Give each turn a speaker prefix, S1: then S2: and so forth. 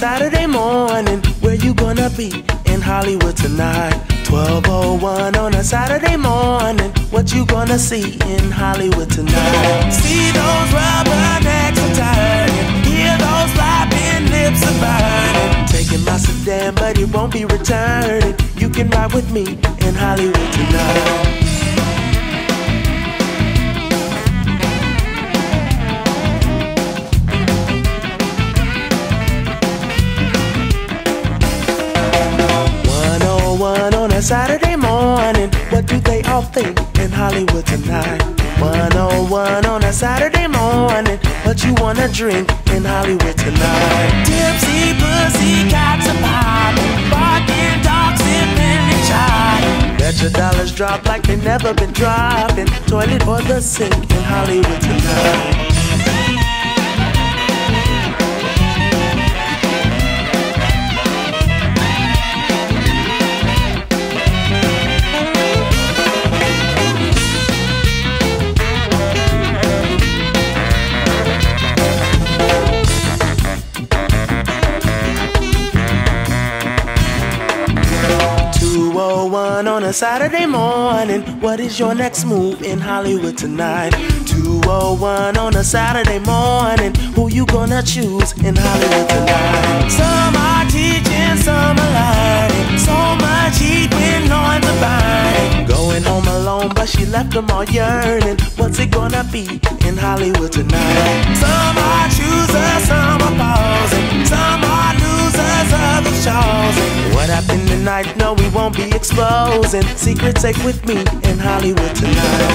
S1: Saturday morning. Where you gonna be in Hollywood tonight? 12:01 on a Saturday morning. What you gonna see in Hollywood tonight? See those rubbernecks are turning, hear those flapping lips are burning. Taking my sedan, but it won't be returning. You can ride with me in Hollywood tonight. On a Saturday morning, what do they all think in Hollywood tonight? 101 on a Saturday morning, what you wanna drink in Hollywood tonight? Tipsy pussy cats are popping, barking dogs sipping and chiding. Bet your dollars drop like they never been dropping. Toilet or the sink in Hollywood tonight. 2:01 on a Saturday morning. What is your next move in Hollywood tonight? 2:01 on a Saturday morning. Who you gonna choose in Hollywood tonight? Some are teaching, some are learning. So much heat when loins are burning. Going home alone, but she left them all yearning. What's it gonna be in Hollywood tonight? Some are choosers, some are posing. Some are losers, others chosen. What happened tonight? No, we won't be exposing. Secrets safe with me in Hollywood tonight.